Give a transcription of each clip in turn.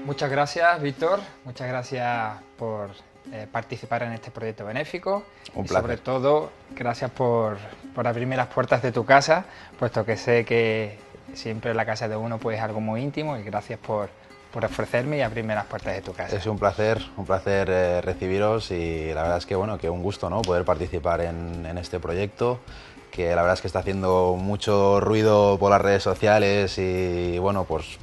Muchas gracias, Víctor. Muchas gracias por participar en este proyecto benéfico. Un y placer. sobre todo, gracias por abrirme las puertas de tu casa, puesto que sé que siempre la casa de uno pues, es algo muy íntimo, y gracias por ofrecerme y abrirme las puertas de tu casa. Es un placer recibiros, y la verdad es que, bueno, que un gusto, ¿no?, poder participar en este proyecto, que la verdad es que está haciendo mucho ruido por las redes sociales y, bueno, pues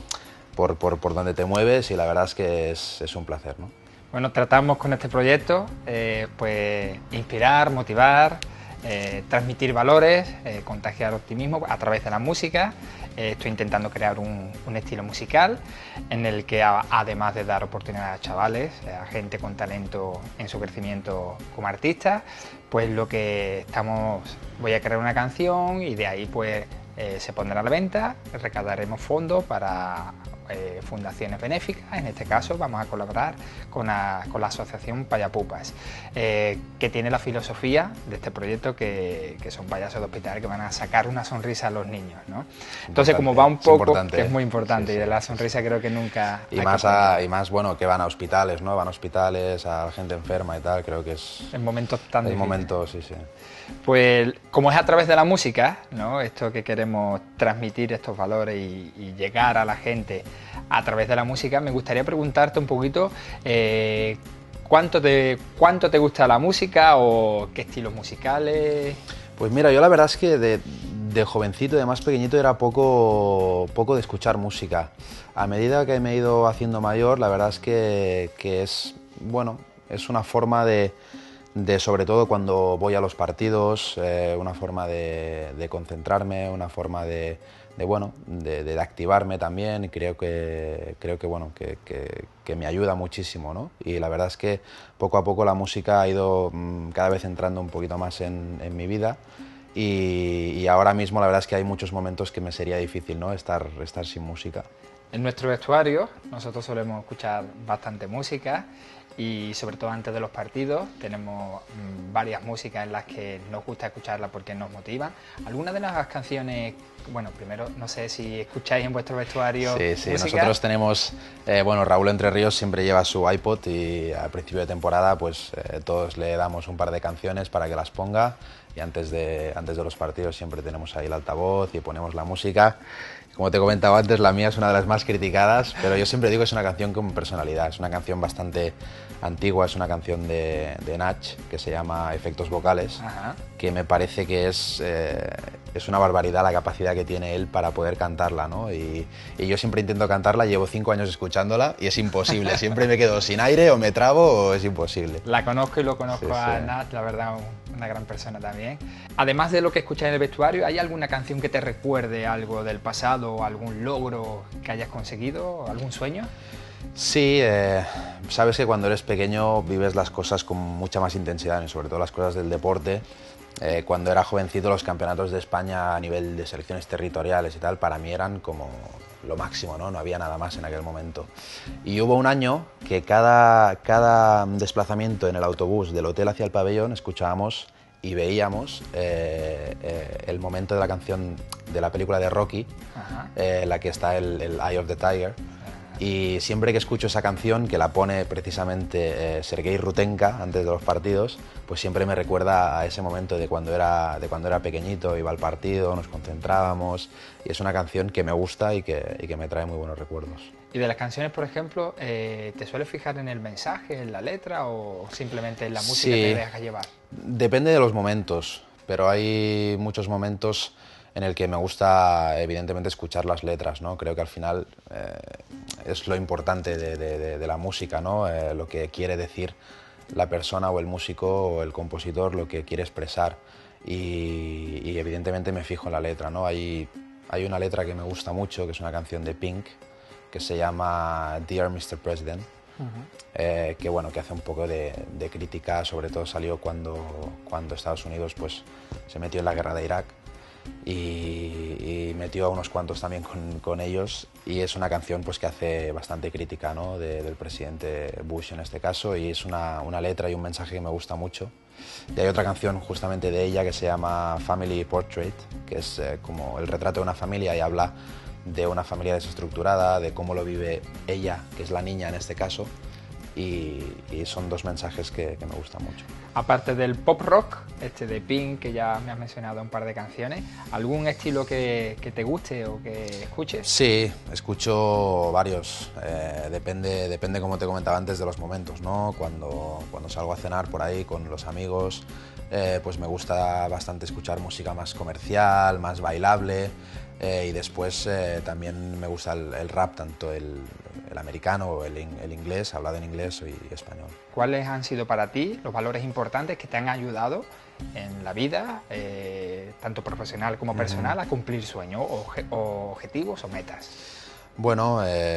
por donde te mueves, y la verdad es que es un placer, ¿no? Bueno, tratamos con este proyecto pues inspirar, motivar, transmitir valores, contagiar optimismo a través de la música. Estoy intentando crear un estilo musical en el que, además de dar oportunidades a chavales, a gente con talento en su crecimiento como artista, pues voy a crear una canción y de ahí pues se pondrá a la venta, recaudaremos fondos para fundaciones benéficas. En este caso vamos a colaborar con la asociación Payapupas, que tiene la filosofía de este proyecto que son payasos de hospital que van a sacar una sonrisa a los niños, ¿no? Entonces, como va un poco, que es muy importante, sí, y de la sonrisa creo que nunca y más bueno, que van a hospitales, ¿no? Van a hospitales, a gente enferma y tal, creo que es en momentos tan difíciles. Momentos, sí. Pues como es a través de la música, ¿no?, esto que queremos transmitir, estos valores y llegar a la gente a través de la música, me gustaría preguntarte un poquito ¿cuánto te gusta la música o qué estilos musicales? Pues mira, yo la verdad es que de jovencito, de más pequeñito, era poco de escuchar música. A medida que me he ido haciendo mayor, la verdad es que es, bueno, es una forma de sobre todo cuando voy a los partidos, una forma de concentrarme, una forma de activarme también. Creo que bueno, que me ayuda muchísimo, ¿no? Y la verdad es que poco a poco la música ha ido cada vez entrando un poquito más en mi vida, y ahora mismo la verdad es que hay muchos momentos que me sería difícil, ¿no?, estar sin música. En nuestro vestuario nosotros solemos escuchar bastante música, y sobre todo antes de los partidos tenemos varias músicas en las que nos gusta escucharlas porque nos motivan. Algunas de las canciones, bueno, primero no sé si escucháis en vuestro vestuario Sí, música. Nosotros tenemos, bueno, Raúl Entre Ríos siempre lleva su iPod, y al principio de temporada pues todos le damos un par de canciones para que las ponga, y antes de los partidos siempre tenemos ahí el altavoz y ponemos la música. Como te comentaba antes, la mía es una de las más criticadas, pero yo siempre digo que es una canción con personalidad. Es una canción bastante antigua, es una canción de Nach, que se llama Efectos Vocales. Ajá. Que me parece que es una barbaridad la capacidad que tiene él para poder cantarla, ¿no? Y yo siempre intento cantarla, llevo 5 años escuchándola y es imposible. Siempre me quedo sin aire, o me trabo, o es imposible. La conozco y lo conozco a Nach, la verdad, una gran persona también. Además de lo que escuchas en el vestuario, ¿hay alguna canción que te recuerde algo del pasado, algún logro que hayas conseguido, algún sueño? Sí, sabes que cuando eres pequeño vives las cosas con mucha más intensidad, y sobre todo las cosas del deporte. Cuando era jovencito, los campeonatos de España a nivel de selecciones territoriales y tal, para mí eran como lo máximo, ¿no? No había nada más en aquel momento. Y hubo un año que cada desplazamiento en el autobús del hotel hacia el pabellón escuchábamos y veíamos el momento de la canción de la película de Rocky, la que está el Eye of the Tiger. Y siempre que escucho esa canción, que la pone precisamente Sergei Rutenka antes de los partidos, pues siempre me recuerda a ese momento de cuando era pequeñito, iba al partido, nos concentrábamos, y es una canción que me gusta y que me trae muy buenos recuerdos. ¿Y de las canciones, por ejemplo, te sueles fijar en el mensaje, en la letra, o simplemente en la música te dejas llevar? Depende de los momentos, pero hay muchos momentos en el que me gusta, evidentemente, escuchar las letras, ¿no? Creo que al final es lo importante de la música, ¿no? Lo que quiere decir la persona o el músico o el compositor, lo que quiere expresar, y evidentemente me fijo en la letra, ¿no? Hay una letra que me gusta mucho, que es una canción de Pink, que se llama Dear Mr. President, que bueno, que hace un poco de crítica. Sobre todo salió cuando Estados Unidos pues se metió en la guerra de Irak, y metió a unos cuantos también con ellos, y es una canción pues que hace bastante crítica, ¿no?, del presidente Bush en este caso, y es una letra y un mensaje que me gusta mucho. Y hay otra canción justamente de ella que se llama Family Portrait, que es como el retrato de una familia, y habla de una familia desestructurada, de cómo lo vive ella, que es la niña en este caso, y son dos mensajes que me gustan mucho. Aparte del pop rock, de Pink, que ya me has mencionado un par de canciones, ¿algún estilo que te guste o que escuches? Sí, escucho varios, depende como te comentaba antes de los momentos, ¿no? Cuando salgo a cenar por ahí con los amigos, pues me gusta bastante escuchar música más comercial, más bailable, y después también me gusta el rap, tanto el americano o el inglés, hablado en inglés y español. ¿Cuáles han sido para ti los valores importantes que te han ayudado en la vida, tanto profesional como personal, a cumplir sueños o objetivos o metas? Bueno,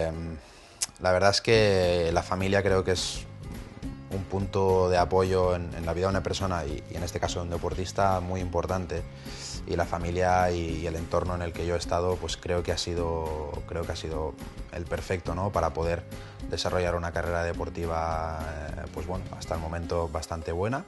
la verdad es que la familia creo que es un punto de apoyo en la vida de una persona y en este caso de un deportista muy importante, y la familia y el entorno en el que yo he estado pues creo que ha sido el perfecto, ¿no? Para poder desarrollar una carrera deportiva pues bueno, hasta el momento bastante buena,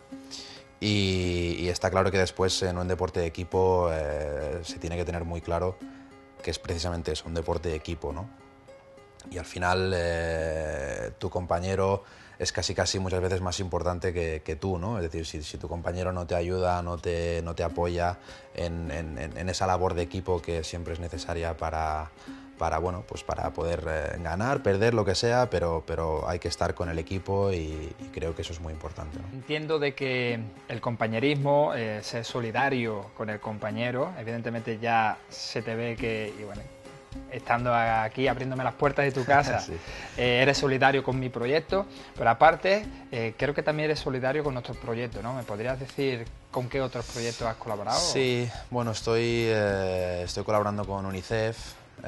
y está claro que después en un deporte de equipo se tiene que tener muy claro que es precisamente eso, un deporte de equipo, ¿no? Y al final tu compañero es casi muchas veces más importante que tú, ¿no? Es decir, si tu compañero no te ayuda, no te apoya en esa labor de equipo que siempre es necesaria para bueno, pues para poder ganar, perder, lo que sea, pero hay que estar con el equipo y creo que eso es muy importante, ¿no? Entiendo de que el compañerismo, ser solidario con el compañero, evidentemente ya se te ve que, y bueno, estando aquí abriéndome las puertas de tu casa, Sí. Eres solidario con mi proyecto, pero aparte creo que también eres solidario con otros proyectos, ¿no? ¿Me podrías decir con qué otros proyectos has colaborado? Sí, bueno, estoy colaborando con UNICEF,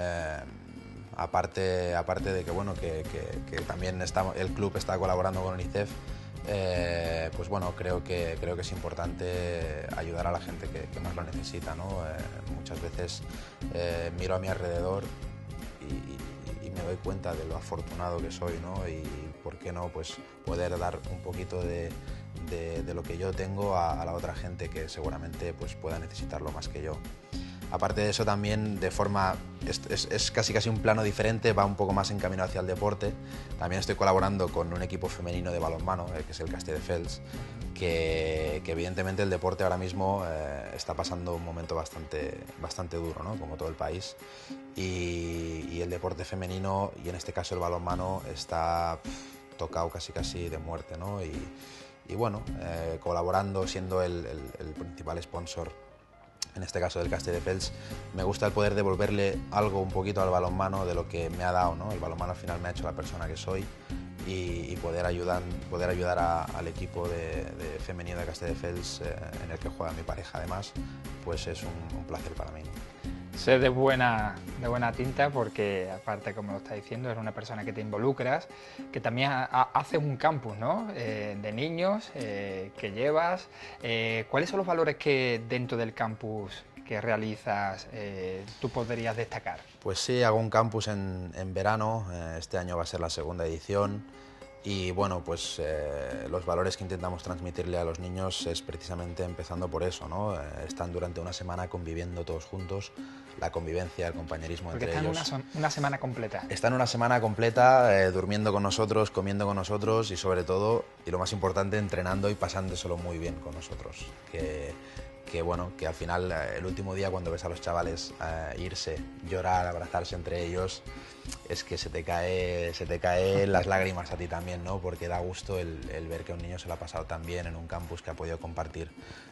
aparte de que, bueno, que también el club está colaborando con UNICEF. Pues bueno, creo que es importante ayudar a la gente que más lo necesita, ¿no? Muchas veces miro a mi alrededor y me doy cuenta de lo afortunado que soy, ¿no? Y por qué no, pues poder dar un poquito de lo que yo tengo a la otra gente que seguramente pues pueda necesitarlo más que yo. Aparte de eso también de forma, es casi un plano diferente, va un poco más encaminado hacia el deporte. También estoy colaborando con un equipo femenino de balonmano, que es el Castelldefels, que evidentemente el deporte ahora mismo está pasando un momento bastante duro, ¿no? Como todo el país, y el deporte femenino, y en este caso el balonmano, está tocado casi de muerte, ¿no? Y bueno, colaborando, siendo el principal sponsor, en este caso del Castelldefels, me gusta el poder devolverle algo un poquito al balonmano de lo que me ha dado, ¿no? El balonmano al final me ha hecho la persona que soy, y poder ayudar al equipo de femenino de Castelldefels, en el que juega mi pareja además, pues es un placer para mí. Sé de buena tinta porque, aparte, como lo estás diciendo, eres una persona que te involucras, que también haces un campus, ¿no? De niños que llevas. ¿Cuáles son los valores que dentro del campus que realizas tú podrías destacar? Pues sí, hago un campus en verano, este año va a ser la segunda edición. Y bueno, pues los valores que intentamos transmitirle a los niños es precisamente empezando por eso, ¿no? Están durante una semana conviviendo todos juntos, la convivencia, el compañerismo entre ellos. Porque están una semana completa. Están una semana completa durmiendo con nosotros, comiendo con nosotros y sobre todo, y lo más importante, entrenando y pasándoselo muy bien con nosotros. Que bueno, que al final el último día cuando ves a los chavales irse, llorar, abrazarse entre ellos, es que se te caen las lágrimas a ti también, ¿no? Porque da gusto el ver que un niño se lo ha pasado tan bien en un campus, que ha podido compartir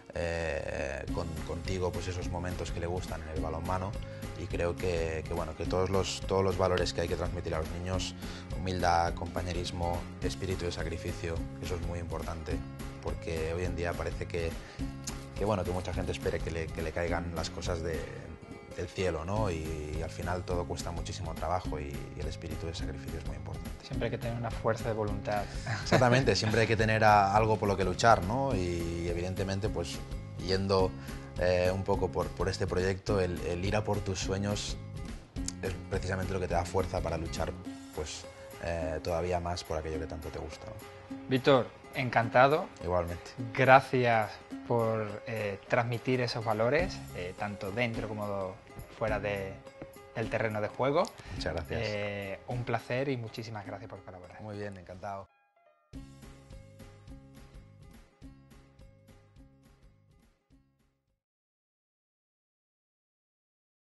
contigo pues esos momentos que le gustan en el balonmano. Y creo que bueno, que todos los valores que hay que transmitir a los niños, humildad, compañerismo, espíritu de sacrificio, eso es muy importante, porque hoy en día parece que bueno, que mucha gente espere que le caigan las cosas del cielo, ¿no? Y al final todo cuesta muchísimo trabajo, y el espíritu de sacrificio es muy importante. Siempre hay que tener una fuerza de voluntad. Exactamente, siempre hay que tener algo por lo que luchar, ¿no? Y evidentemente, pues yendo un poco por este proyecto, el ir a por tus sueños es precisamente lo que te da fuerza para luchar, pues todavía más por aquello que tanto te gusta, ¿no? Víctor, encantado. Igualmente. Gracias por transmitir esos valores, tanto dentro como fuera de el terreno de juego. Muchas gracias. Un placer y muchísimas gracias por colaborar. Muy bien, encantado.